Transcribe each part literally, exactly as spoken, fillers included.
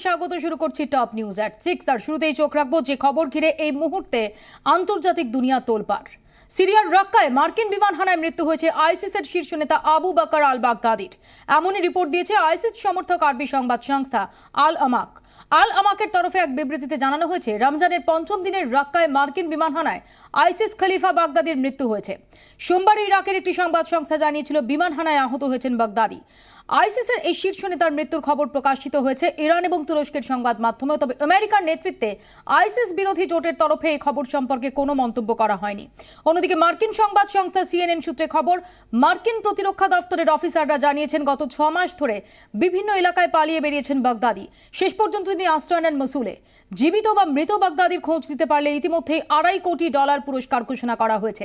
স্বাগত। শুরু করছি টপ নিউজ এট সিক্স। আর শুরুতেই চোখ রাখবো যে খবর ঘিরে এই মুহূর্তে আন্তর্জাতিক দুনিয়া তোলপাড়। সিরিয়ার রাক্কায় মার্কিন বিমান হানায় মৃত্যু হয়েছে আইসিসের শীর্ষ নেতা আবু বকর আল বাগদাদির। এমনই রিপোর্ট দিয়েছে আইসিস সমর্থক আরবি সংবাদ সংস্থা আল আমাক। আল আমাকের তরফে এক বিবৃতিতে জানানো হয়েছে, রমজানের পঞ্চম দিনের রাক্কায় মার্কিন বিমান হানায় আইসিস খলিফা বাগদাদির মৃত্যু হয়েছে। সোমবার ইরাকের একটি সংবাদ সংস্থা জানিয়েছিল বিমান হানায় আহত হয়েছেন বাগদাদি। আইসিসের এই শীর্ষ নেতার মৃত্যুর খবর প্রকাশিত হয়েছে ইরান এবং তুরস্কের সংবাদ মাধ্যমে। তবে আমেরিকার নেতৃত্বে আইসিস বিরোধী জোটের তরফে এই খবর সম্পর্কে কোনো মন্তব্য করা হয়নি। অন্যদিকে মার্কিন সংবাদ সংস্থা সিএনএন সূত্রে খবর, মার্কিন প্রতিরক্ষা দপ্তরের অফিসাররা জানিয়েছেন গত ছ মাস ধরে বিভিন্ন এলাকায় পালিয়ে বেরিয়েছেন বাগদাদি। শেষ পর্যন্ত তিনি আশ্রয় নেন মসুলে। জীবিত বা মৃত বাগদাদির খোঁজ দিতে পারলে ইতিমধ্যেই আড়াই কোটি ডলার পুরস্কার ঘোষণা করা হয়েছে।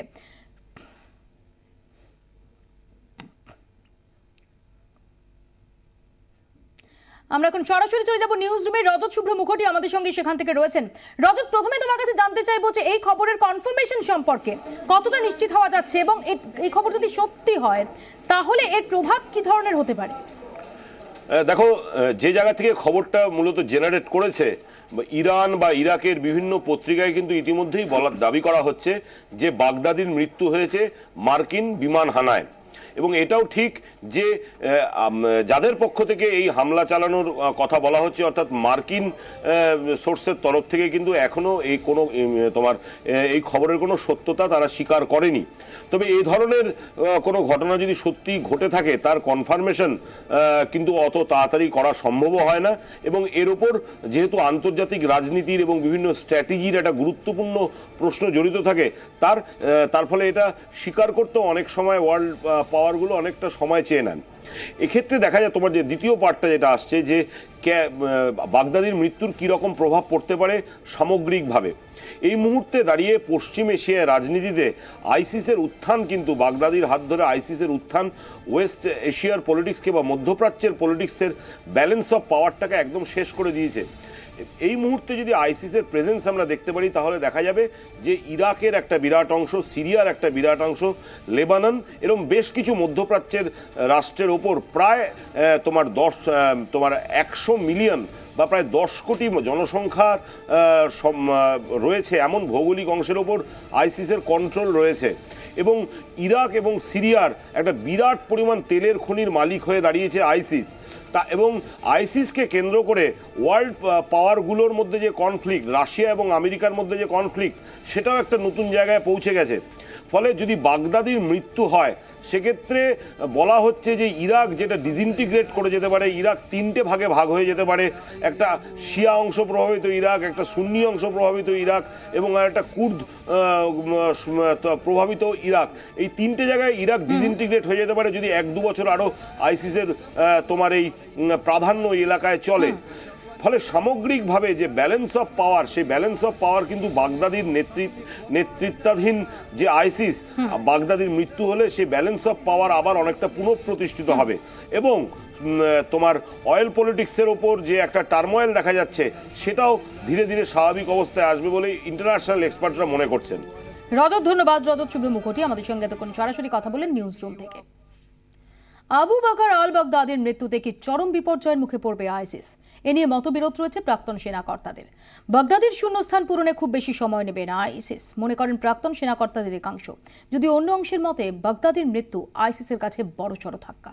আমরা এখন সরাসরি চলে যাব নিউজ রুমে। রজত শুভ্র মুখোটি আমাদের সঙ্গে সেখান থেকে রয়েছেন। রজত, প্রথমে তোমার কাছে জানতে চাইবো যে এই খবরের কনফার্মেশন সম্পর্কে কতটা নিশ্চিত হওয়া যাচ্ছে, এবং এই খবর যদি সত্যি হয় তাহলে এর প্রভাব কি ধরনের হতে পারে? দেখো, যে জায়গা থেকে খবরটা মূলত জেনারেট করেছে ইরান বা ইরাকের বিভিন্ন পত্রিকায় কিন্তু ইতিমধ্যেই বলার দাবি করা হচ্ছে যে বাগদাদির মৃত্যু হয়েছে মার্কিন বিমান হানায়। এবং এটাও ঠিক যে যাদের পক্ষ থেকে এই হামলা চালানোর কথা বলা হচ্ছে, অর্থাৎ মার্কিন সোর্সের তরফ থেকে কিন্তু এখনও এই কোনো তোমার এই খবরের কোনো সত্যতা তারা স্বীকার করেনি। তবে এই ধরনের কোনো ঘটনা যদি সত্যি ঘটে থাকে তার কনফার্মেশন কিন্তু অত তাড়াতাড়ি করা সম্ভবও হয় না। এবং এর ওপর যেহেতু আন্তর্জাতিক রাজনীতির এবং বিভিন্ন স্ট্র্যাটেজির একটা গুরুত্বপূর্ণ প্রশ্ন জড়িত থাকে, তার তার ফলে এটা স্বীকার করতেও অনেক সময় ওয়ার্ল্ড পাওয়ারগুলো অনেকটা সময় চেয়ে নেন। এক্ষেত্রে দেখা যায় তোমার যে দ্বিতীয় পার্টটা যেটা আসছে, যে বাগদাদির মৃত্যুর কীরকম প্রভাব পড়তে পারে সামগ্রিকভাবে। এই মুহূর্তে দাঁড়িয়ে পশ্চিম এশিয়ার রাজনীতিতে আইসিসের উত্থান, কিন্তু বাগদাদির হাত ধরে আইসিসের উত্থান ওয়েস্ট এশিয়ার পলিটিক্সকে বা মধ্যপ্রাচ্যের পলিটিক্সের ব্যালেন্স অফ পাওয়ারটাকে একদম শেষ করে দিয়েছে। এই মুহূর্তে যদি আইসিসের প্রেজেন্স আমরা দেখতে পারি তাহলে দেখা যাবে যে ইরাকের একটা বিরাট অংশ, সিরিয়ার একটা বিরাট অংশ, লেবানন এরকম বেশ কিছু মধ্যপ্রাচ্যের রাষ্ট্রের ওপর প্রায় তোমার দশ তোমার একশো মিলিয়ন বা প্রায় দশ কোটি জনসংখ্যার রয়েছে এমন ভৌগোলিক অংশের ওপর আইসিসের কন্ট্রোল রয়েছে। এবং ইরাক এবং সিরিয়ার একটা বিরাট পরিমাণ তেলের খনির মালিক হয়ে দাঁড়িয়েছে আইসিস। তা এবং আইসিসকে কেন্দ্র করে ওয়ার্ল্ড পাওয়ারগুলোর মধ্যে যে কনফ্লিক্ট, রাশিয়া এবং আমেরিকার মধ্যে যে কনফ্লিক্ট, সেটাও একটা নতুন জায়গায় পৌঁছে গেছে। ফলে যদি বাগদাদির মৃত্যু হয় সেক্ষেত্রে বলা হচ্ছে যে ইরাক যেটা ডিসইন্টিগ্রেট করে যেতে পারে, ইরাক তিনটে ভাগে ভাগ হয়ে যেতে পারে। একটা শিয়া অংশ প্রভাবিত ইরাক, একটা সুন্নি অংশ প্রভাবিত ইরাক এবং আর একটা কুর্দ প্রভাবিত ইরাক। এই তিনটে জায়গায় ইরাক ডিসইন্টিগ্রেট হয়ে যেতে পারে যদি এক দু বছর আরও আইসিসের তোমার এই প্রাধান্য এলাকায় চলে। ফলে সামগ্রিকভাবে যে ব্যালেন্স অফ পাওয়ার, সেই ব্যালেন্স অফ পাওয়ার কিন্তু বাগদাদির নেতৃত্ব নেতৃত্বাধীন যে আইসিস, বাগদাদির মৃত্যু হলে সেই ব্যালেন্স অফ পাওয়ার আবার অনেকটা পুনঃপ্রতিষ্ঠিত হবে। এবং তোমার অয়েল পলিটিক্সের ওপর যে একটা টার্ময়েল দেখা যাচ্ছে সেটাও ধীরে ধীরে স্বাভাবিক অবস্থায় আসবে বলে ইন্টারন্যাশনাল এক্সপার্টরা মনে করছেন। রজত, ধন্যবাদ। রজত শুভ্র মুখোটি আমাদের সঙ্গে এতক্ষণ সরাসরি কথা বলেন নিউজ রুম থেকে। আবু বকর আল বাগদাদির মৃত্যুতে কি চরম বিপর্যয়ের মুখে পড়বে আইসিস? এ নিয়ে মতবিরোধ রয়েছে প্রাক্তন সেনাকর্তাদের। বাগদাদির শূন্যস্থান পূরণে খুব বেশি সময় নেবে না আইসিস, মনে করেন প্রাক্তন সেনাকর্তাদের একাংশ। যদি অন্য অংশের মতে বাগদাদির মৃত্যু আইসিসের কাছে বড়সড় ধাক্কা।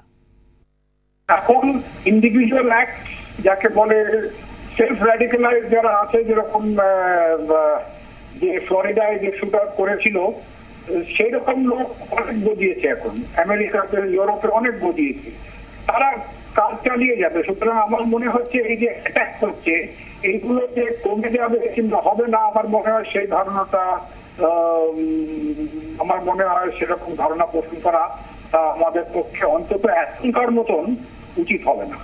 এখন ইন্ডিভিজুয়াল অ্যাক্ট যাকে বলে, সেলফ র্যাডিক্যালাইজ যারা আছে, যেরকম যে ফ্লোরিডায় যে শুট আউট করেছিল সেই রকম লোক অনেক গজিয়েছে এখন আমেরিকাতে, ইউরোপে অনেক গজিয়েছে। তারা কাজ চালিয়ে যাবে। সুতরাং আমার মনে হচ্ছে এই যে অ্যাটাক হচ্ছে এইগুলো যে কমে যাবে কিংবা হবে না, আমার মনে হয় সেই ধারণাটা আমার মনে হয় সেরকম ধারণা পোষণ করা তা আমাদের পক্ষে অন্তত এখনকার মতন উচিত হবে না।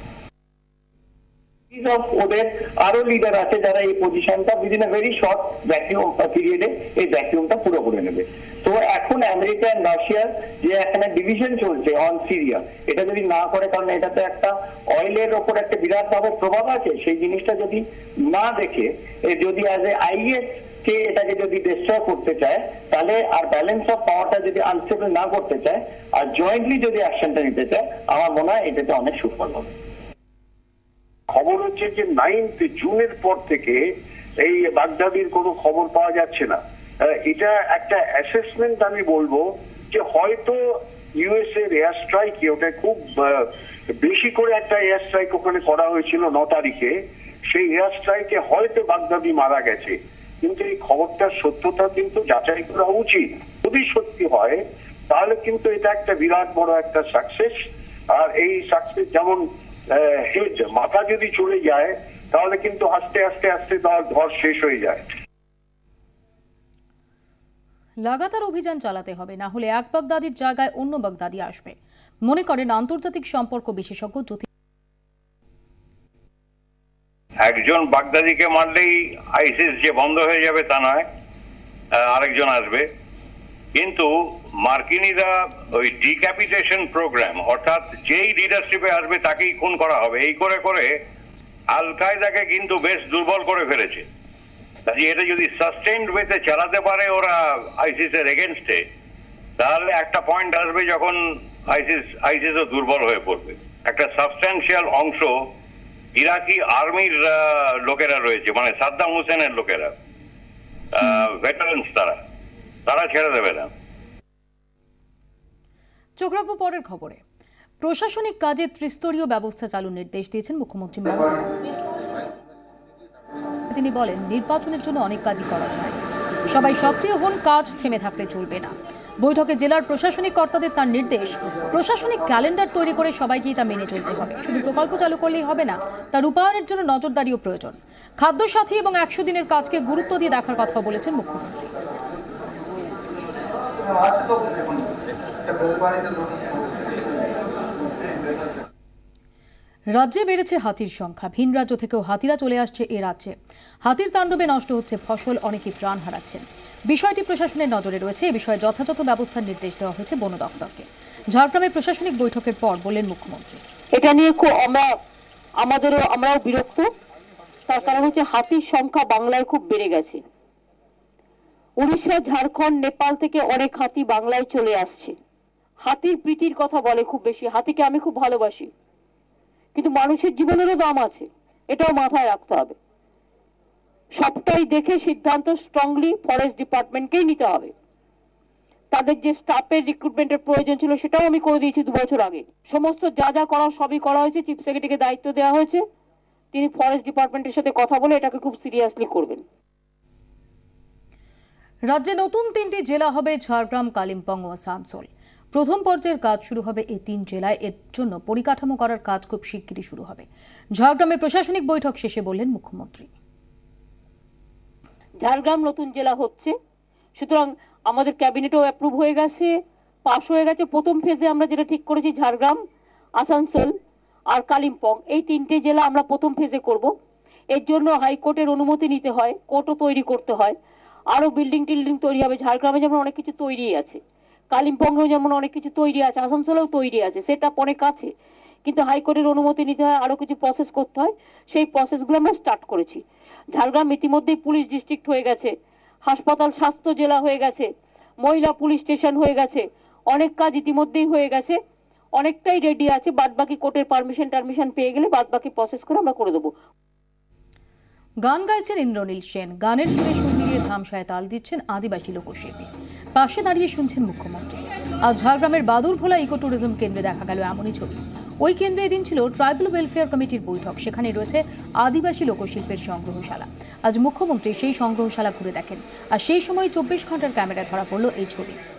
ওদের আরো লিডার আছে যারা এই পজিশনটা within a very short vacuum পিরিয়ডে এই ভ্যাকিউমটা পুরো করে নেবে। তো এখন আমেরিকা এন্ড রাশিয়ার যে এখানে ডিভিশন চলছে অন সিরিয়া, এটা যদি না করে, কারণ এটাতে একটা অয়েলের ওপর একটা বিরাট ভাবে প্রভাব আছে, সেই জিনিসটা যদি না দেখে যদি অ্যাজ এ আইএস কে এটাকে যদি ডিস্ট্রয় করতে চায়, তাহলে আর ব্যালেন্স অফ পাওয়ারটা যদি আনস্টেবল না করতে চায় আর জয়েন্টলি যদি অ্যাকশনটা নিতে চায়, আমার মনে হয় এটাতে অনেক সুফল হবে। খবর হচ্ছে যে নাইন্থ জুনের পর থেকে এই বাগদাদির কোনো খবর পাওয়া যাচ্ছে না। এটা একটা অ্যাসেসমেন্ট আমি বলবো যে হয়তো ইউএস এর এয়ার স্ট্রাইকে, ওটা খুব বেশি করে একটা এয়ার স্ট্রাইক ওখানে করা হয়েছিল ন তারিখে, সেই এয়ার স্ট্রাইকে হয়তো বাগদাদি মারা গেছে। কিন্তু এই খবরটার সত্যতা কিন্তু যাচাই করা উচিত। যদি সত্যি হয় তাহলে কিন্তু এটা একটা বিরাট বড় একটা সাকসেস। আর এই সাকসেস যেমন হেড মাথা যদি চলে যায় তাহলে কিন্তু আস্তে আস্তে আস্তে তার ধর শেষ হয়ে যায়। লাগাতার অভিযান চালাতে হবে, না হলে এক বাগদাদির জায়গায় অন্য বাগদাদি আসবে, মনে করেন আন্তর্জাতিক সম্পর্ক বিশেষজ্ঞ জ্যোতি। একজন বাগদাদিকে মারলেই আইসিস যে বন্ধ হয়ে যাবে তা নয়, আরেকজন আসবে। কিন্তু মার্কিনীরা ওই ডিক্যাপিটেশন প্রোগ্রাম, অর্থাৎ যেই লিডারশিপে আসবে তাকেই খুন করা হবে, এই করে করে আল কায়দাকে কিন্তু বেশ দুর্বল করে ফেলেছে। এটা যদি সাস্টেইনড ওয়েতে চালাতে পারে ওরা আইসিসের এগেনস্টে, তাহলে একটা পয়েন্ট আসবে যখন আইসিস আইসিসও দুর্বল হয়ে পড়বে। একটা সাবস্ট্যান্সিয়াল অংশ ইরাকি আর্মির লোকেরা রয়েছে, মানে সাদ্দাম হোসেনের লোকেরা, ভেটারেন্স, তারা তারা ছেড়ে দেবে না। চোখ রাখবো পরের খবরে। প্রশাসনিক কাজে ত্রিস্তরীয় ব্যবস্থা চালুর নির্দেশ দিয়েছেন মুখ্যমন্ত্রী মমতা ব্যানার্জি। তিনি বলেন, নির্বাচনের জন্য অনেক কাজই করা যায়, সবাই সক্রিয় হন, কাজ থেমে থাকলে চলবে না। বৈঠকে জেলার প্রশাসনিক কর্তাদের তার নির্দেশ, প্রশাসনিক ক্যালেন্ডার তৈরি করে সবাইকেই তা মেনে চলতে হবে। শুধু প্রকল্প চালু করলেই হবে না, তার রূপায়ণের জন্য নজরদারিও প্রয়োজন। খাদ্য সাথী এবং একশো দিনের কাজকে গুরুত্ব দিয়ে দেখার কথা বলেছেন মুখ্যমন্ত্রী। রাজ্যে বেড়েছে হাতির সংখ্যা, ভিন রাজ্য থেকেও হাতিরা চলে আসছে এ রাজ্যে। হাতির তাণ্ডবে নষ্ট হচ্ছে ফসল, অনেকেই প্রাণ হারাচ্ছেন। বিষয়টি প্রশাসনের নজরে রয়েছে, এ বিষয়ে যথাযথ ব্যবস্থার নির্দেশ দেওয়া হয়েছে বন দফতরকে। ঝাড়গ্রামে প্রশাসনিক বৈঠকের পর বললেন মুখ্যমন্ত্রী, এটা নিয়ে খুব আমরা আমাদেরও আমরাও বিরক্ত। তার কারণ হচ্ছে হাতির সংখ্যা বাংলায় খুব বেড়ে গেছে। উড়িষ্যা, ঝাড়খণ্ড, নেপাল থেকে অনেক হাতি বাংলায় চলে আসছে। হাতির প্রীতির কথা বলে খুব বেশি, হাতিকে আমি খুব ভালোবাসি, কিন্তু মানুষের জীবনেরও দাম আছে, এটাও মাথায় রাখতে হবে। সবটাই দেখে সিদ্ধান্ত স্ট্রংলি ফরেস্ট ডিপার্টমেন্টকেই নিতে হবে। তাদের যে স্টাফের রিক্রুটমেন্টের প্রয়োজন ছিল সেটাও আমি করে দিয়েছি দু বছর আগে। সমস্ত যা যা করা সবই করা হয়েছে। চিফ সেক্রেটারিকে দায়িত্ব দেওয়া হয়েছে, তিনি ফরেস্ট ডিপার্টমেন্টের সাথে কথা বলে এটাকে খুব সিরিয়াসলি করবেন। রাজ্যে নতুন তিনটি জেলা হবে, ঝাড়গ্রাম, কালিম্পং ও আসানসোল। প্রথম পর্যায়ের কাজ শুরু হবে এই তিন জেলায়। এর জন্য পরিকাঠামো করার কাজ খুব শিগগিরই শুরু হবে। ঝাড়গ্রামে প্রশাসনিক বৈঠক শেষে বললেন মুখ্যমন্ত্রী, ঝাড়গ্রাম নতুন জেলা হচ্ছে, সুতরাং আমাদের ক্যাবিনেটও অ্যাপ্রুভ হয়ে গেছে, পাস হয়ে গেছে। প্রথম ফেজে আমরা যেটা ঠিক করেছি, ঝাড়গ্রাম, আসানসোল আর কালিম্পং, এই তিনটে জেলা আমরা প্রথম ফেজে করব। এর জন্য হাইকোর্টের অনুমতি নিতে হয়, কোর্টও তৈরি করতে হয়, আরও বিল্ডিং টিল্ডিং তৈরি হবে। ঝাড়গ্রামে যেমন অনেক কিছু তৈরি আছে, কালিম্পংয়েও যেমন অনেক কিছু তৈরি আছে, আসানসোলেও তৈরি আছে, সেটা অনেক আছে, কিন্তু হাইকোর্টের অনুমতি নিতে হয়, আরও কিছু প্রসেস করতে হয়। সেই প্রসেসগুলো আমরা স্টার্ট করেছি। ঝাড়গ্রাম ইতিমধ্যেই পুলিশ ডিস্ট্রিক্ট হয়ে গেছে, হাসপাতাল স্বাস্থ্য জেলা হয়ে গেছে, মহিলা পুলিশ স্টেশন হয়ে গেছে, অনেক কাজ ইতিমধ্যেই হয়ে গেছে, অনেকটাই রেডি আছে। বাদ বাকি কোর্টের পারমিশন টারমিশন পেয়ে গেলে বাদ বাকি প্রসেস করে আমরা করে দেবো। গান গাইছেন ইন্দ্রনীল সেন, গানের সুরে সুর মিলিয়ে ধামসায় তাল দিচ্ছেন আদিবাসী লোকশিল্পী। পাশে দাঁড়িয়ে শুনছেন মুখ্যমন্ত্রী। আজ ঝাড়গ্রামের বাদুরভোলা ইকো ট্যুরিজম কেন্দ্রে দেখা গেল এমনই ছবি। ওই কেন্দ্রে এদিন ছিল ট্রাইবাল ওয়েলফেয়ার কমিটির বৈঠক, সেখানে রয়েছে আদিবাসী লোকশিল্পের সংগ্রহশালা। আজ মুখ্যমন্ত্রী সেই সংগ্রহশালা ঘুরে দেখেন, আর সেই সময় চব্বিশ ঘন্টার ক্যামেরায় ধরা পড়ল এই ছবি।